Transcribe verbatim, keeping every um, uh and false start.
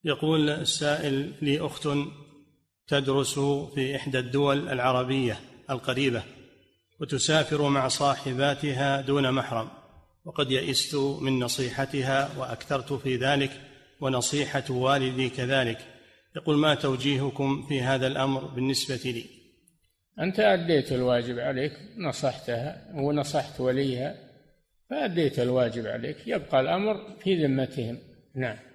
يقول السائل: لي أخت تدرس في إحدى الدول العربية القريبة وتسافر مع صاحباتها دون محرم، وقد يئست من نصيحتها وأكثرت في ذلك، ونصيحة والدي كذلك. يقول: ما توجيهكم في هذا الأمر بالنسبة لي؟ أنت أديت الواجب عليك، نصحتها ونصحت وليها فأديت الواجب عليك، يبقى الأمر في ذمتهم. نعم.